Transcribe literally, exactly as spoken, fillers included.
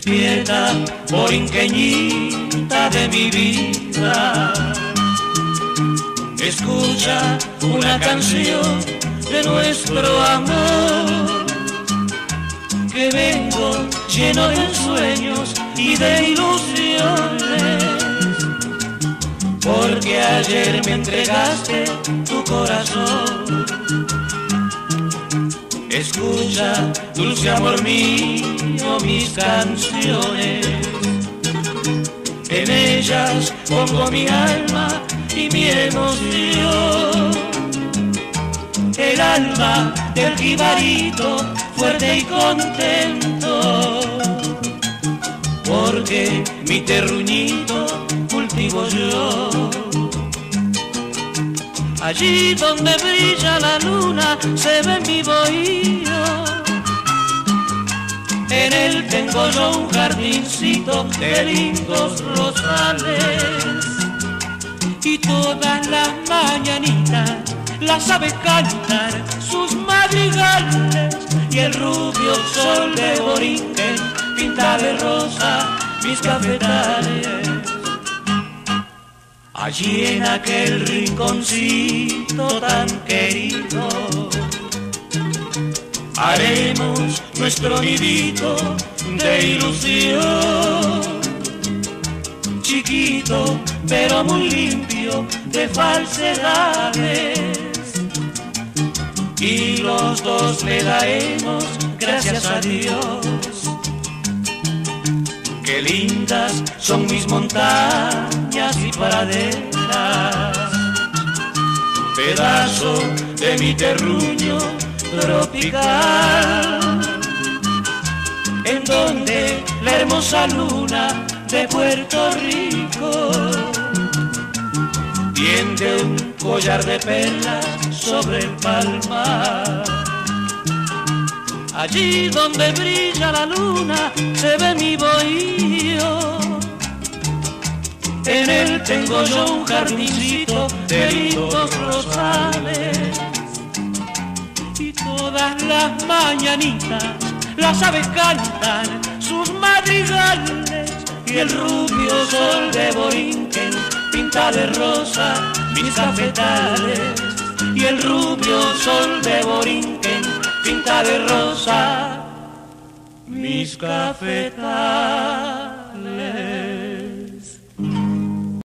Despierta, borinqueñita de mi vida, escucha una canción de nuestro amor, que vengo lleno de sueños y de ilusiones, porque ayer me entregaste tu corazón. Escucha, dulce amor mío, mis canciones, en ellas pongo mi alma y mi emoción. El alma del jibarito, fuerte y contento, porque mi terruñito cultivo yo. Allí donde brilla la luna se ve mi bohío, en él tengo yo un jardincito de lindos rosales, y todas las mañanitas las aves cantan sus madrigales, y el rubio sol de Borinquen pinta de rosa mis cafetales. Allí en aquel rinconcito tan querido haremos nuestro nidito de ilusión, chiquito pero muy limpio de falsedades, y los dos le daremos gracias a Dios. Qué lindas son mis montañas y praderas, pedazo de mi terruño tropical, en donde la hermosa luna de Puerto Rico tiende un collar de perlas sobre el palmar. Allí donde brilla la luna se ve mi bohío, en él tengo yo un jardincito de lindos rosales, y todas las mañanitas las aves cantan sus madrigales, y el rubio sol de Borinquen pinta de rosa mis cafetales, y el rubio sol de Borinquen pinta de rosa mis cafetales.